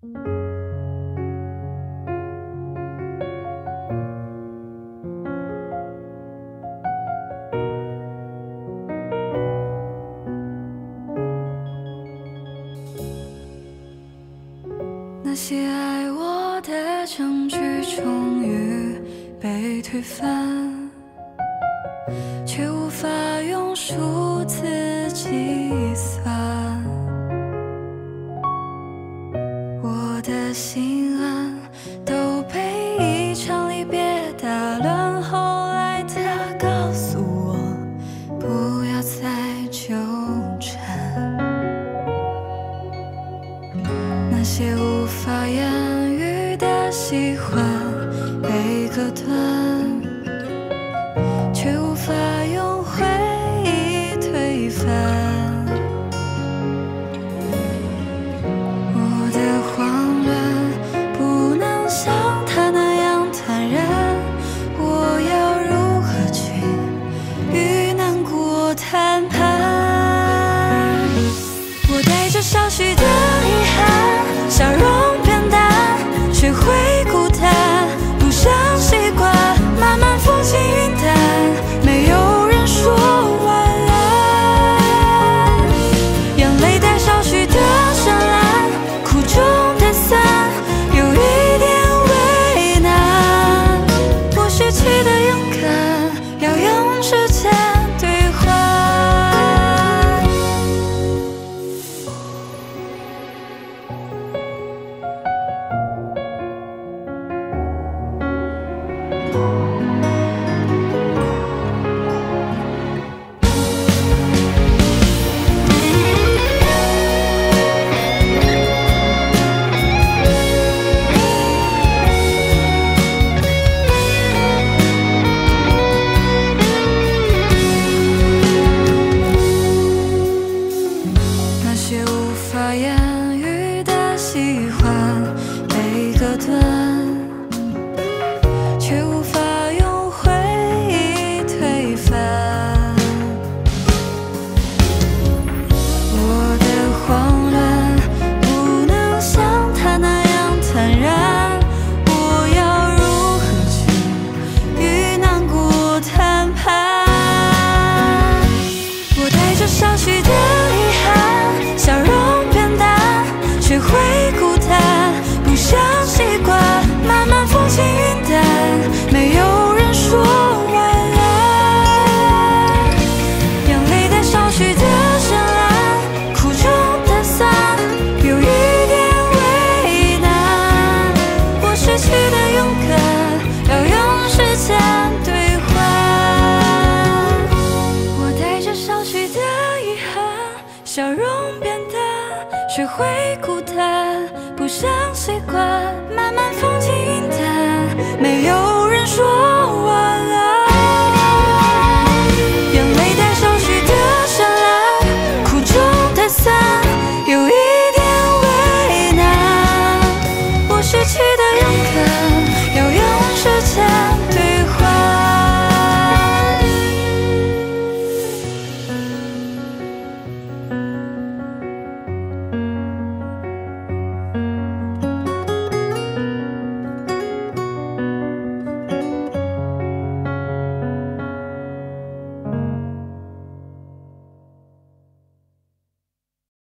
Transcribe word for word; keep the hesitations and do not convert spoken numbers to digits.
那些爱我的证据终于被推翻，却无法用数字计算。我的心安都被一场离别打乱，后来他告诉我不要再纠缠，那些无法言语的喜欢被割断，却无法用回忆推翻。我的慌乱不能像他那样坦然，我要如何去与难过谈判？我带着少许的遗憾，笑容变淡，学会孤单，不想习惯，慢慢风轻云淡，没有人说晚安。眼泪带少许的深蓝，苦中带酸，有一点为难。不失去的勇敢，要用时间兑换。那些无法言语的喜欢被割断，却无法用回忆推翻。我的慌乱不能像他那样坦然，我要如何去与难过谈判？我带着少许的遗憾，笑容变淡，学会孤单，不想习惯，慢慢风轻云淡，没有人说晚安。眼泪带少许的深蓝，苦中带酸，有一点为难。我失去的勇敢，要用时间兑换。我带着少许的遗憾，笑容变淡，学会孤单，不想习惯，慢慢风轻云淡，没有人说晚安。